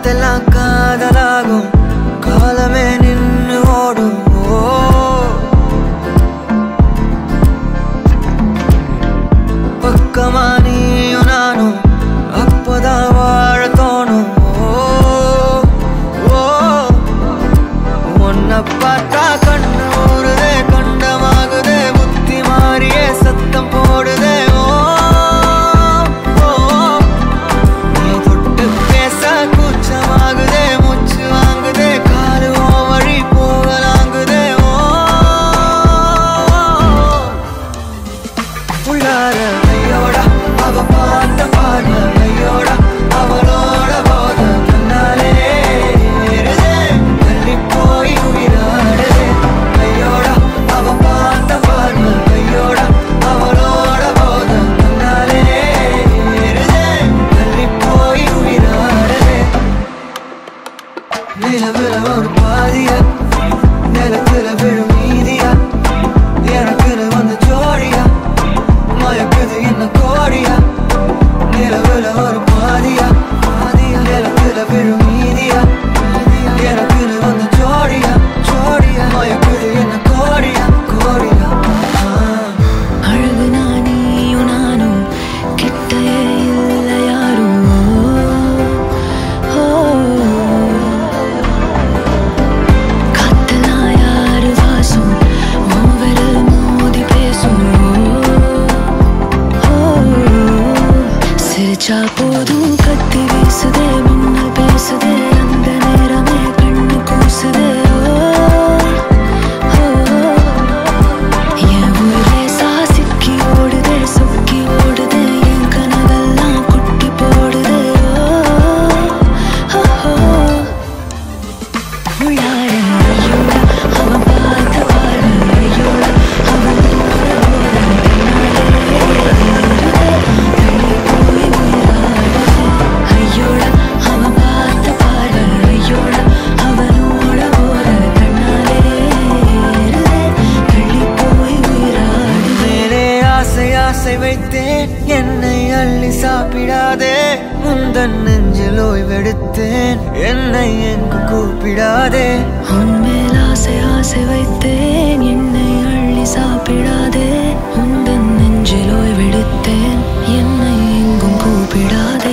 காத்தெல்லாம் காதலாகும் காலமே நின்னு ஓடும் பக்கமா நீயும் நானும் அப்பதான் வாழ தோணும் உன்னை பார்த்தா கண்ணு ஊறுதே கண்டமாகுதே புத்தி மாறியே சத்தம் போடுதே நீ தொட்டு பேச கூச்சமாகுதே மூச்சு வாங்குதே காலு வழி போகலாங்குதே உள்ளார ஐயோட அவ பார்த்த பார்வை ஐயோட அவளோட போத கண்ணாலே தள்ளி போய் உயிராடுதே ஐயோட அவ பார்த்த பார்வை ஐயோட அவளோட போத கண்ணாலே தள்ளி போய் உயிராடுதே நிலவுல ஒரு பாதியா நிலத்துல விழும் மீதியா எனக்குன்னு வந்து ஜோடியா மயக்குது என்ன கோடியா நிலவுல ஒரு பாதியா நிலத்துல விழும் மீதியா எனக்குன்னு வந்து ஜோடியா மயக்குது என்ன கோடியா அழகு நானியும் நானும் கிட்டயே இல்லை யாரும் காத்தெல்லாம் யாரு வாசம் விரல் மோதி பேசும் சிரிச்சா போதும் கத்தி வீசுதே மின்னல் பேசுதே அந்த நேரமே கண்ணு கூசுதே என் ஊரே சாசிக்கி ஓடுதே சொக்கி ஓடுதே என் கனவெல்லாம் குட்டி போடுதே உள்ளார ஐயோட அவன் பார்த்த பார்வை ஐயோட அவன் ஐயோட அவன் பார்த்த பார்வை ஐயோட அவனோட போற கண்ணாலே தள்ளி போய் உயிராடு மேலே ஆசை ஆசை வைத்தேன் என்னை அள்ளி சாப்பிடாதே முந்தன் நெஞ்சில் ஓய்வெடுத்தேன் என்னை எங்கு கூப்பிடாதே உன்மேல் ஆசை ஆசை வைத்தேன் என்னை அள்ளி சாப்பிடாதே உந்தன் நெஞ்சில் ஓய்வெடுத்தேன் என்னை எங்கும் கூப்பிடாதே